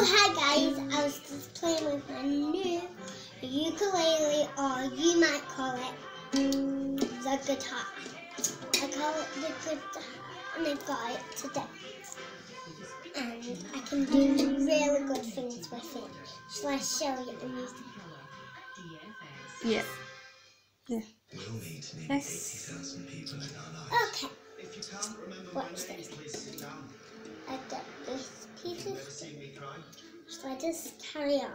Oh, hi guys, I was just playing with my new ukulele, or you might call it the guitar. I call it the guitar, and I got it today. And I can do really good things with it. Shall I show you the music? Yeah. Yeah. Yes. Okay. Watch this. I've got this piece of stick. So I just carry on.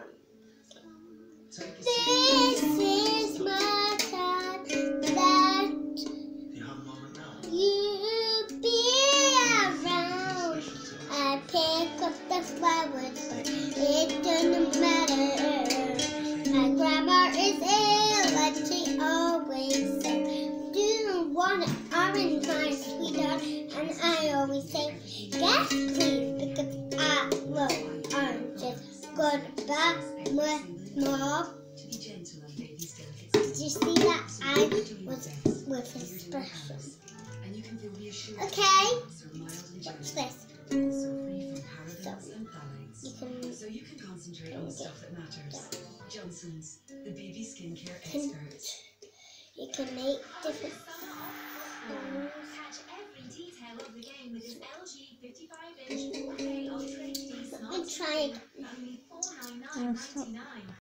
This is my time that you be around. I pick up the flowers, but it doesn't matter. My grandma is ill, and she always said, "Do you want an orange, my sweetheart?" And I always say, "Yes, please," because I love oranges. Goodbye, Mom. Did you see that? I was with expression. Okay, watch this. So you can concentrate on the stuff that matters. Johnson's, the baby skincare experts. You can make different Catch every detail of the game with this LG 55-inch 4K Ultra HD Let me try it. Only $499.99.